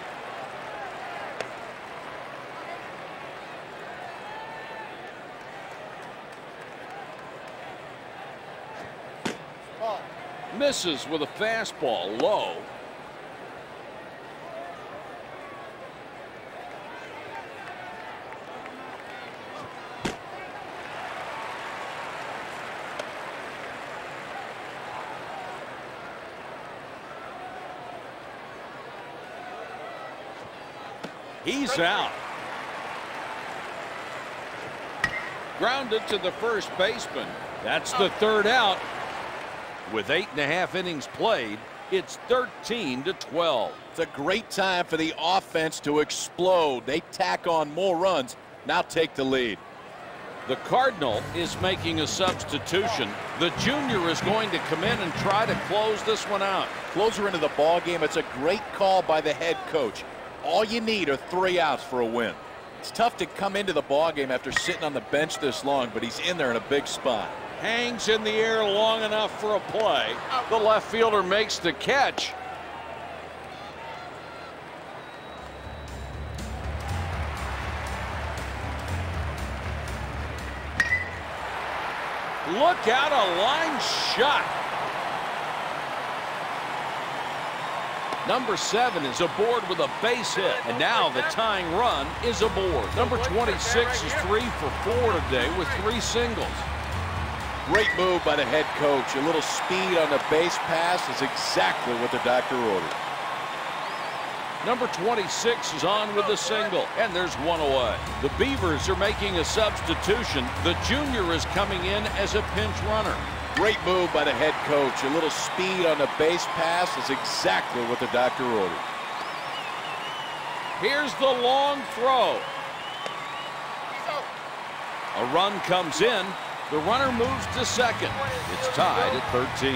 Misses with a fastball low. He's out. Grounded to the first baseman. That's the third out. With 8.5 innings played, it's 13-12. It's a great time for the offense to explode. They tack on more runs, now take the lead. The Cardinal is making a substitution. The junior is going to come in and try to close this one out. Closer into the ball game. It's a great call by the head coach. All you need are 3 outs for a win. It's tough to come into the ball game after sitting on the bench this long, but he's in there in a big spot. Hangs in the air long enough for a play. The left fielder makes the catch. Look out, a line shot. Number 7 is aboard with a base hit, and now the tying run is aboard. Number 26 is 3 for 4 today with 3 singles. Great move by the head coach. A little speed on the base pass is exactly what the doctor ordered. Number 26 is on with a single, and there's one away. The Beavers are making a substitution. The junior is coming in as a pinch runner. Great move by the head coach. A little speed on the base pass is exactly what the doctor ordered. Here's the long throw. A run comes in. The runner moves to second. It's tied at 13.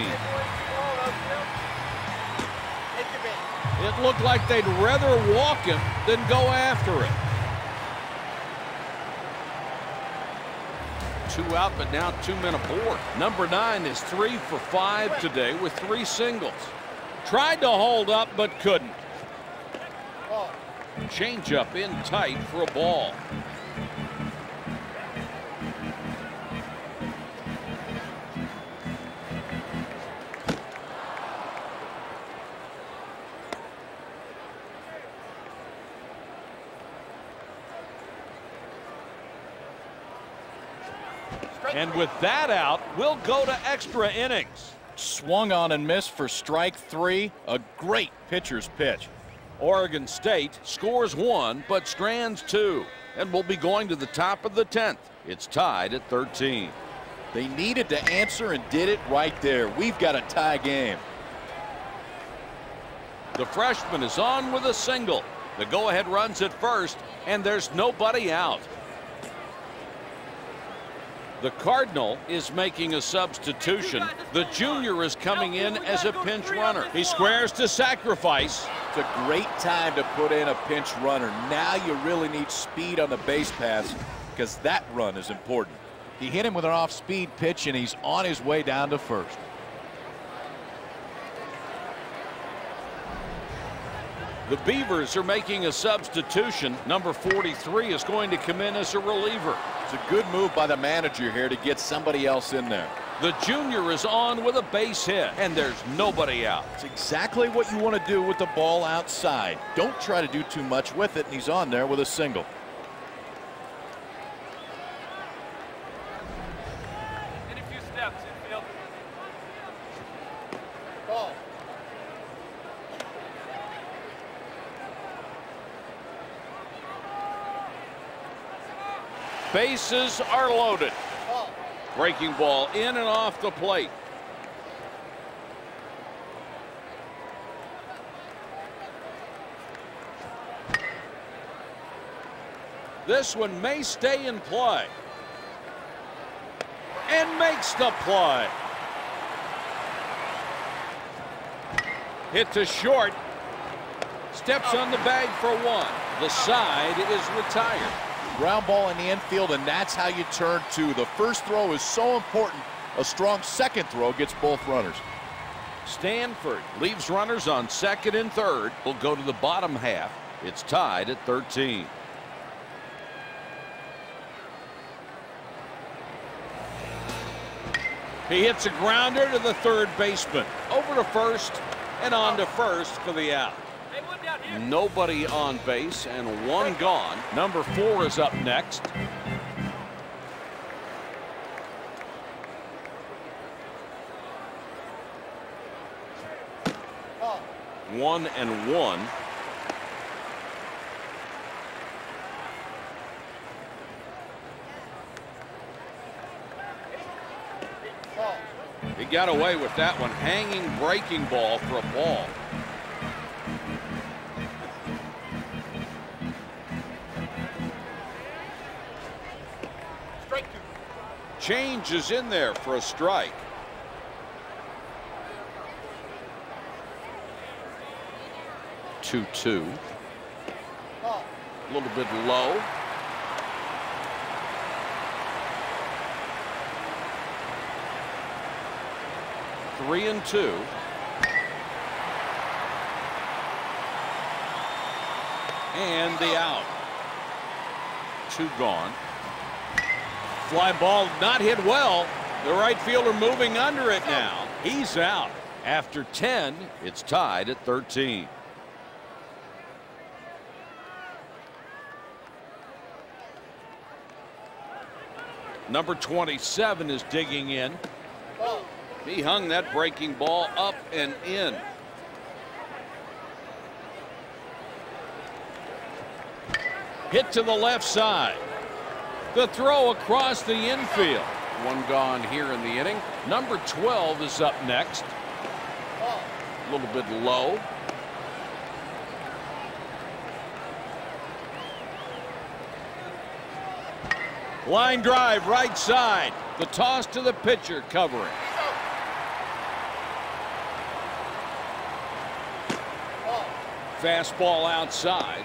It looked like they'd rather walk him than go after it. 2 out, but now 2 men aboard. Number 9 is 3 for 5 today with 3 singles. Tried to hold up, but couldn't. Changeup in tight for a ball. And with that out, we'll go to extra innings. Swung on and missed for strike 3. A great pitcher's pitch. Oregon State scores 1 but strands 2. And we'll be going to the top of the 10th. It's tied at 13. They needed to answer and did it right there. We've got a tie game. The freshman is on with a single. The go-ahead runs at first, and there's nobody out. The Cardinal is making a substitution. The junior is coming in as a pinch runner. He squares to sacrifice. It's a great time to put in a pinch runner. Now you really need speed on the base pass because that run is important. He hit him with an off-speed pitch, and he's on his way down to first. The Beavers are making a substitution. Number 43 is going to come in as a reliever. It's a good move by the manager here to get somebody else in there. The junior is on with a base hit, and there's nobody out. It's exactly what you want to do with the ball outside. Don't try to do too much with it, and he's on there with a single. In a few steps, infield. Ball. Bases are loaded. Breaking ball in and off the plate. This one may stay in play. And makes the play. Hit to short. Steps on the bag for 1. The side is retired. Ground ball in the infield, and that's how you turn two. The first throw is so important. A strong second throw gets both runners. Stanford leaves runners on second and third. Will go to the bottom half. It's tied at 13. He hits a grounder to the third baseman. Over to first and on to first for the out. Nobody on base and one gone. Number 4 is up next. One and one. He got away with that one. Hanging breaking ball for a ball. Strike 2. Change is in there for a strike. Two. A little bit low. Three and two. And the out. 2 gone. Fly ball not hit well. The right fielder moving under it now. He's out. After 10, it's tied at 13. Number 27 is digging in. He hung that breaking ball up and in. Hit to the left side. The throw across the infield. One gone here in the inning. Number 12 is up next. A little bit low. Line drive right side. The toss to the pitcher covering. Fastball outside.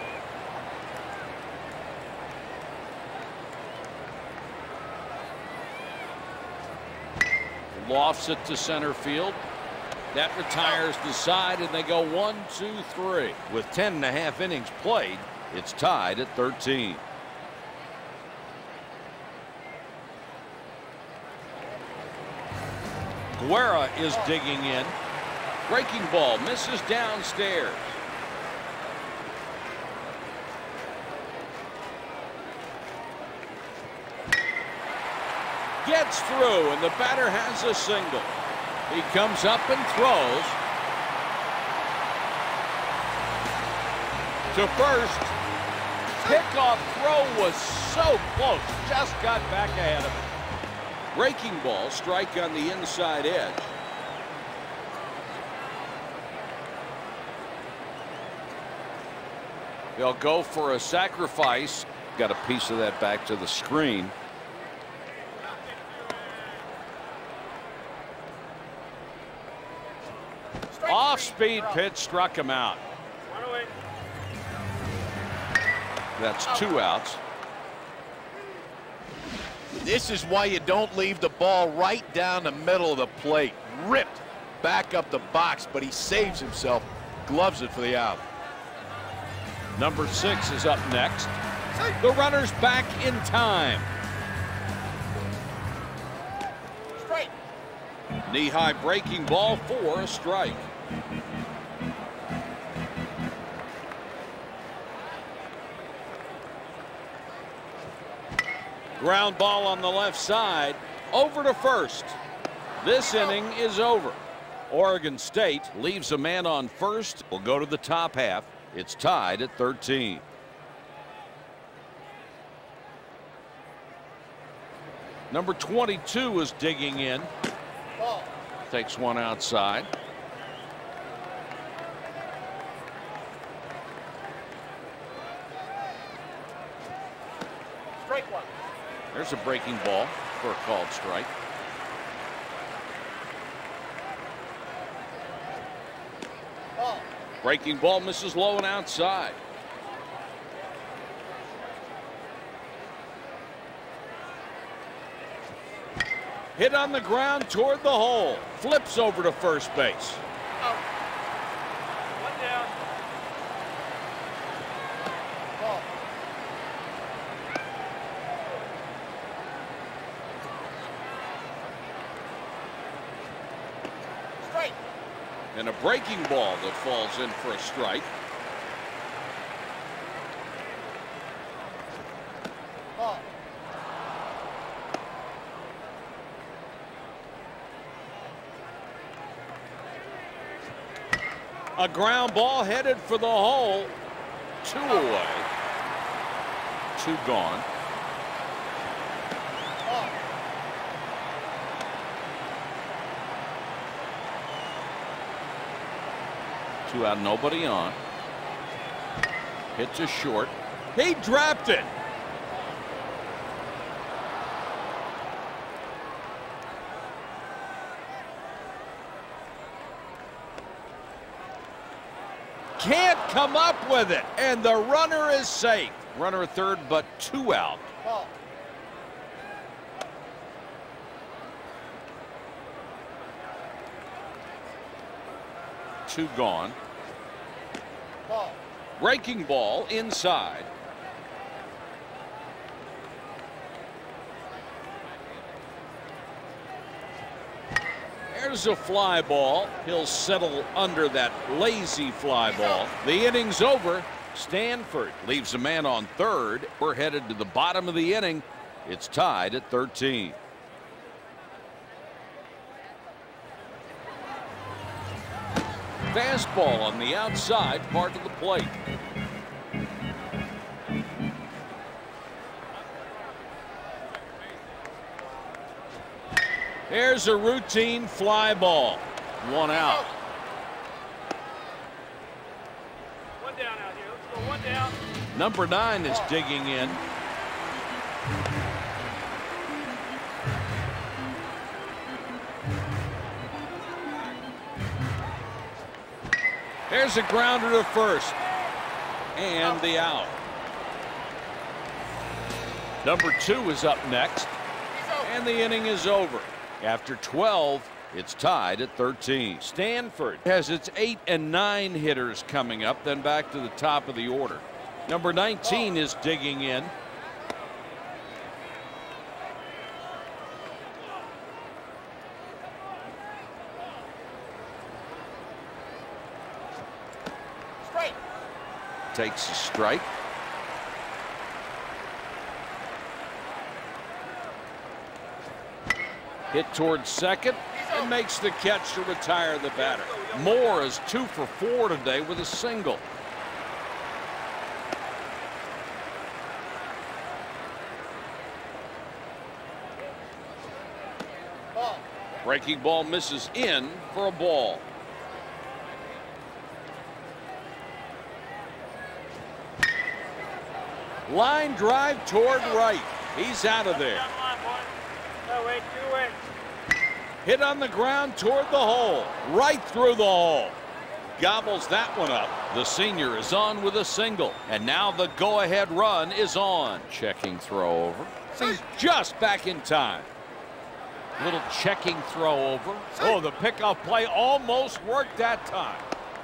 Lofts it to center field. That retires the side, and they go 1, 2, 3. With 10.5 innings played, it's tied at 13. Guerra is digging in. Breaking ball misses downstairs. Gets through, and the batter has a single. He comes up and throws to first. Pickoff throw was so close, just got back ahead of it. Breaking ball, strike on the inside edge. They'll go for a sacrifice. Got a piece of that back to the screen. Off-speed pitch struck him out. That's 2 outs. This is why you don't leave the ball right down the middle of the plate. Ripped back up the box, but he saves himself. Gloves it for the out. Number 6 is up next. The runner's back in time. Strike. Knee-high breaking ball for a strike. Ground ball on the left side. Over to first. This inning is over. Oregon State leaves a man on first. Will go to the top half. It's tied at 13. Number 22 is digging in. Takes one outside. Strike 1. There's a breaking ball for a called strike. Breaking ball misses low and outside. Hit on the ground toward the hole. Flips over to first base. Out. One down. Ball. Strike. And a breaking ball that falls in for a strike. Ball. A ground ball headed for the hole. 2 away. 2 gone. Ball. 2 out, nobody on. Hits a short. He dropped it. Can't come up with it, and the runner is safe. Runner at third, but 2 out. Ball. Two gone. Ball. Breaking ball inside. There's a fly ball. He'll settle under that lazy fly ball. The inning's over. Stanford leaves a man on third. We're headed to the bottom of the inning. It's tied at 13. Fastball on the outside part of the plate. There's a routine fly ball. 1 out. One down out here. Let's go 1 down. Number 9 is digging in. There's a grounder to first. And the out. Number 2 is up next. And the inning is over. After 12, it's tied at 13. Stanford has its 8 and 9 hitters coming up, then back to the top of the order. Number 19 is digging in. Strike. Takes a strike. Hit towards second and makes the catch to retire the batter. Moore is 2 for 4 today with a single. Ball. Breaking ball misses in for a ball. Line drive toward right. He's out of there. No, wait, you win. Hit on the ground toward the hole. Right through the hole. Gobbles that one up. The senior is on with a single. And now the go-ahead run is on. Checking throw over. He's just back in time. Little checking throw over. Oh, the pickoff play almost worked that time.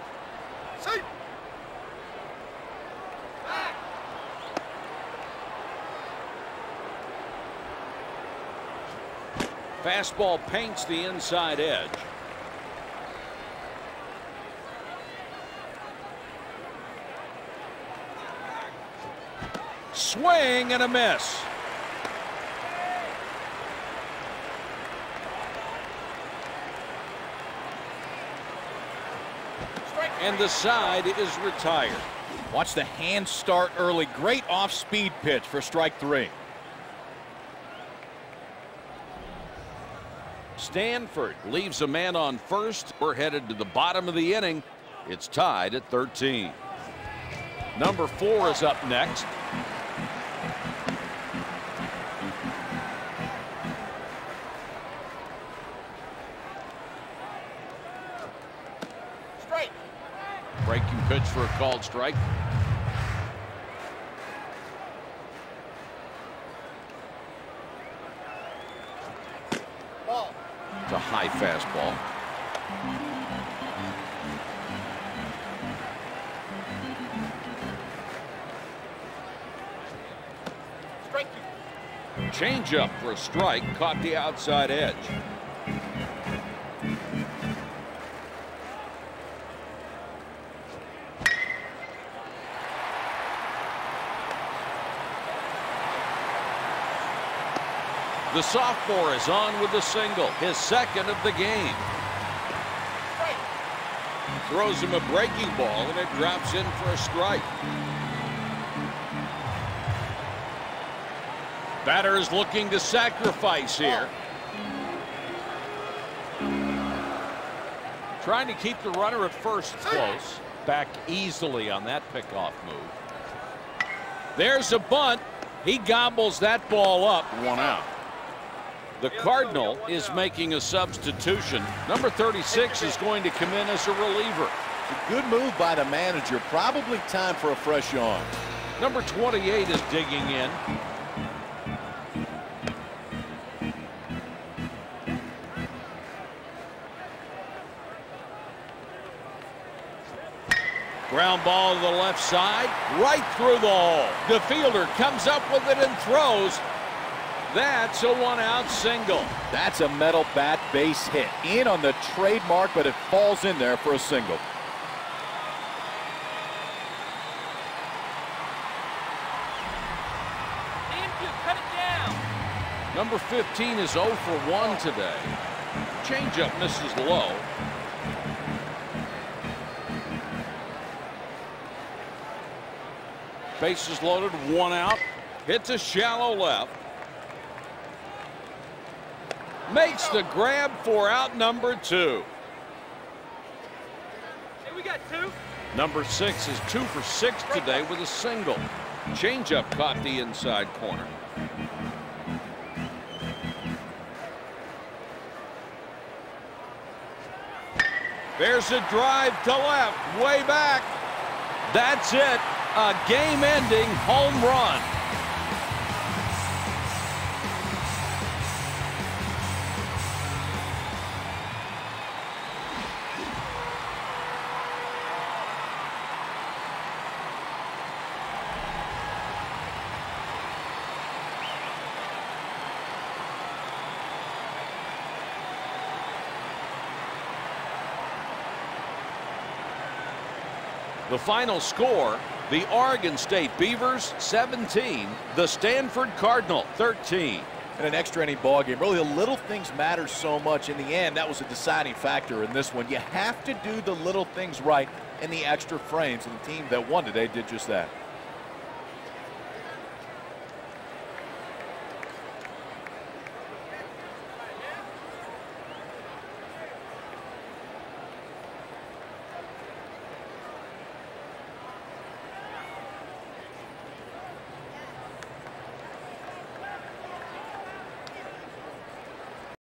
Fastball paints the inside edge. Swing and a miss. And the side is retired. Watch the hand start early. Great off-speed pitch for strike 3. Stanford leaves a man on first. We're headed to the bottom of the inning. It's tied at 13. Number 4 is up next. Strike. Breaking pitch for a called strike. high fastball. Change up for a strike, caught the outside edge. The sophomore is on with the single, his second of the game. Throws him a breaking ball and it drops in for a strike. Batter is looking to sacrifice here. Trying to keep the runner at first close. Back easily on that pickoff move. There's a bunt. He gobbles that ball up. 1 out. The Cardinal is making a substitution. Number 36 is going to come in as a reliever. A good move by the manager. Probably time for a fresh arm. Number 28 is digging in. Ground ball to the left side, right through the hole. The fielder comes up with it and throws. That's a 1-out single. That's a metal bat base hit. In on the trademark, but it falls in there for a single. Cut it down. Number 15 is 0 for 1 today. Changeup misses low. Bases loaded, 1 out. Hits a shallow left. Makes the grab for out number 2. Hey, we got 2. Number 6 is 2 for 6 today with a single. Changeup caught the inside corner. There's a drive to left, way back. That's it. A game-ending home run. The final score, the Oregon State Beavers 17, the Stanford Cardinal 13. In an extra inning ball game, really the little things matter so much. In the end, that was a deciding factor in this one. You have to do the little things right in the extra frames, and the team that won today did just that.